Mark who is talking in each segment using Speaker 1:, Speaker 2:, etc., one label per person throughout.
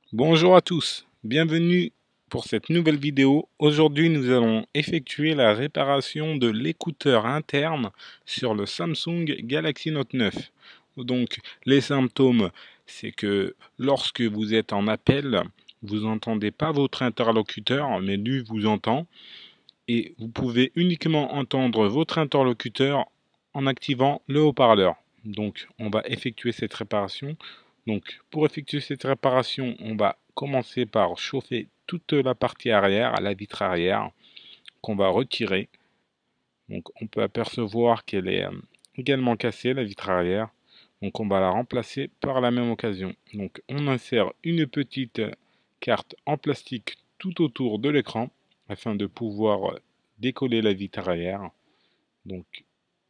Speaker 1: Bonjour à tous, bienvenue pour cette nouvelle vidéo. Aujourd'hui, nous allons effectuer la réparation de l'écouteur interne sur le Samsung Galaxy Note 9. Donc, les symptômes, c'est que lorsque vous êtes en appel, vous n'entendez pas votre interlocuteur, mais lui vous entend, et vous pouvez uniquement entendre votre interlocuteur en activant le haut-parleur. Donc, on va effectuer cette réparation. Donc, pour effectuer cette réparation, on va commencer par chauffer toute la partie arrière, la vitre arrière, qu'on va retirer. Donc, on peut apercevoir qu'elle est également cassée, la vitre arrière. Donc, on va la remplacer par la même occasion. Donc, on insère une petite carte en plastique tout autour de l'écran afin de pouvoir décoller la vitre arrière. Donc,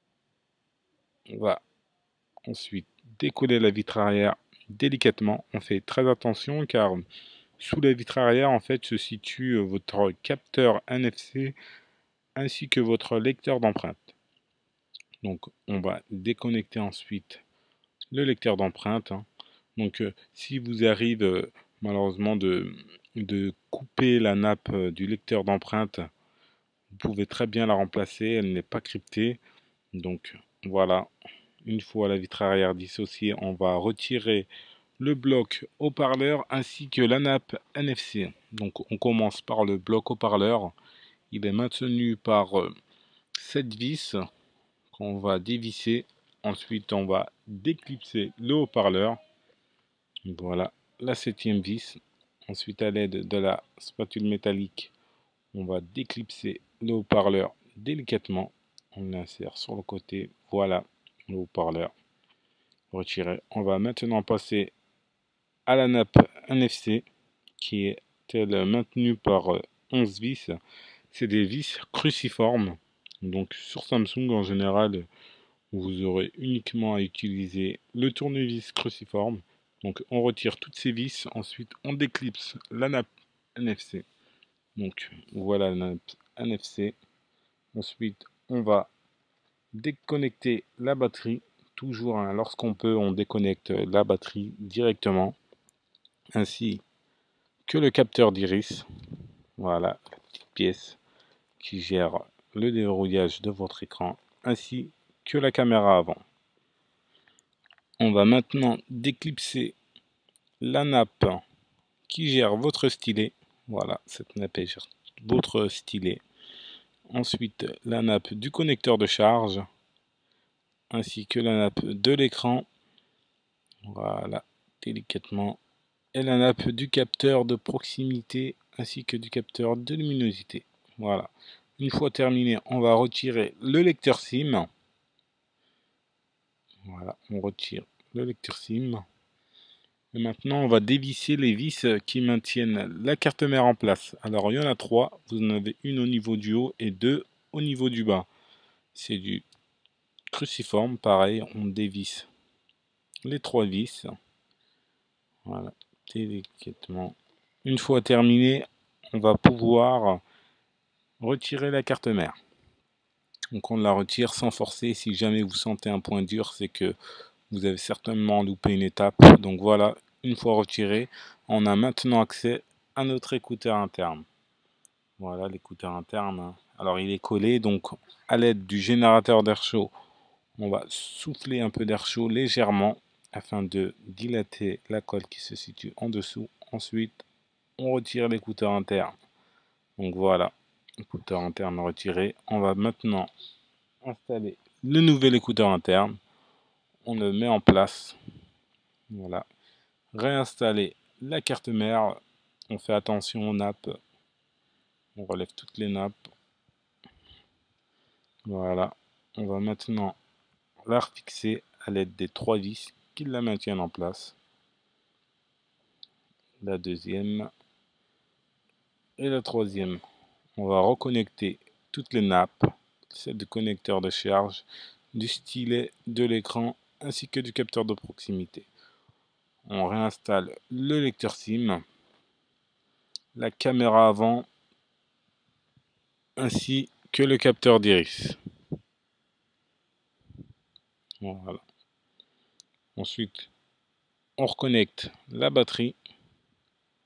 Speaker 1: on va ensuite décoller la vitre arrière délicatement. On fait très attention car sous la vitre arrière, en fait, se situe votre capteur NFC ainsi que votre lecteur d'empreinte. Donc, on va déconnecter ensuite le lecteur d'empreinte. Donc, si vous arrive malheureusement de couper la nappe du lecteur d'empreinte, vous pouvez très bien la remplacer. Elle n'est pas cryptée. Donc, voilà. Une fois la vitre arrière dissociée, on va retirer le bloc haut-parleur ainsi que la nappe NFC. Donc on commence par le bloc haut-parleur. Il est maintenu par 7 vis qu'on va dévisser. Ensuite on va déclipser le haut-parleur. Voilà la septième vis. Ensuite à l'aide de la spatule métallique, on va déclipser le haut-parleur délicatement. On l'insère sur le côté. Voilà le haut-parleur retiré. On va maintenant passer à la nappe NFC qui est elle maintenue par 11 vis. C'est des vis cruciformes. Donc sur Samsung en général, vous aurez uniquement à utiliser le tournevis cruciforme. Donc on retire toutes ces vis, ensuite on déclipse la nappe NFC. Donc voilà la nappe NFC. Ensuite on va déconnecter la batterie. Toujours hein, lorsqu'on peut, on déconnecte la batterie directement, ainsi que le capteur d'iris. Voilà la petite pièce qui gère le déverrouillage de votre écran ainsi que la caméra avant. On va maintenant déclipser la nappe qui gère votre stylet. Voilà, cette nappe gère votre stylet. Ensuite, la nappe du connecteur de charge ainsi que la nappe de l'écran. Voilà, délicatement. Et la nappe du capteur de proximité ainsi que du capteur de luminosité. Voilà. Une fois terminé, on va retirer le lecteur SIM. Voilà, on retire le lecteur SIM. Et maintenant, on va dévisser les vis qui maintiennent la carte mère en place. Alors, il y en a trois. Vous en avez une au niveau du haut et deux au niveau du bas. C'est du cruciforme. Pareil, on dévisse les trois vis. Voilà, délicatement. Une fois terminé, on va pouvoir retirer la carte mère. Donc, on la retire sans forcer. Si jamais vous sentez un point dur, c'est que vous avez certainement loupé une étape. Donc voilà, une fois retiré, on a maintenant accès à notre écouteur interne. Voilà l'écouteur interne. Alors il est collé, donc à l'aide du générateur d'air chaud, on va souffler un peu d'air chaud légèrement afin de dilater la colle qui se situe en dessous. Ensuite, on retire l'écouteur interne. Donc voilà, écouteur interne retiré. On va maintenant installer le nouvel écouteur interne. On le met en place. Voilà. Réinstaller la carte mère. On fait attention aux nappes. On relève toutes les nappes. Voilà. On va maintenant la refixer à l'aide des trois vis qui la maintiennent en place. La deuxième et la troisième. On va reconnecter toutes les nappes, celle du connecteur de charge, du stylet, de l'écran ainsi que du capteur de proximité. On réinstalle le lecteur SIM, la caméra avant ainsi que le capteur d'iris. Voilà. Ensuite, on reconnecte la batterie.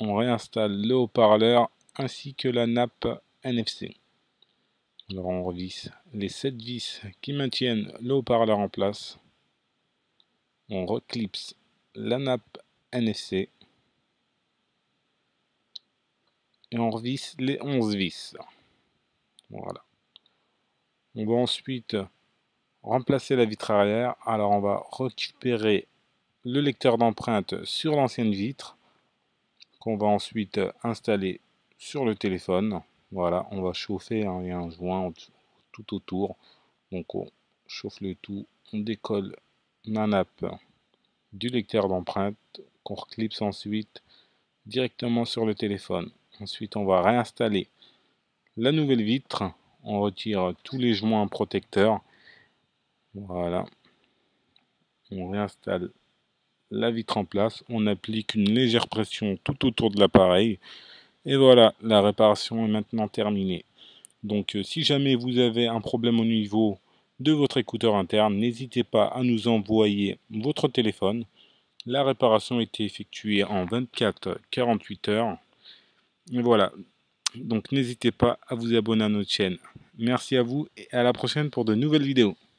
Speaker 1: on réinstalle le haut-parleur ainsi que la nappe NFC. Alors on revisse les 7 vis qui maintiennent le haut-parleur en place. On reclipse la nappe NFC et on revisse les 11 vis. Voilà. On va ensuite remplacer la vitre arrière. Alors on va récupérer le lecteur d'empreintes sur l'ancienne vitre qu'on va ensuite installer sur le téléphone. Voilà, on va chauffer il y a un joint tout autour. Donc on chauffe le tout, on décolle la nappe du lecteur d'empreintes qu'on reclipse ensuite directement sur le téléphone. Ensuite on va réinstaller la nouvelle vitre, on retire tous les joints protecteurs. Voilà, on réinstalle la vitre en place, on applique une légère pression tout autour de l'appareil et voilà, la réparation est maintenant terminée. Donc si jamais vous avez un problème au niveau de votre écouteur interne, n'hésitez pas à nous envoyer votre téléphone. La réparation a été effectuée en 24-48 heures. Et voilà, donc n'hésitez pas à vous abonner à notre chaîne. Merci à vous et à la prochaine pour de nouvelles vidéos.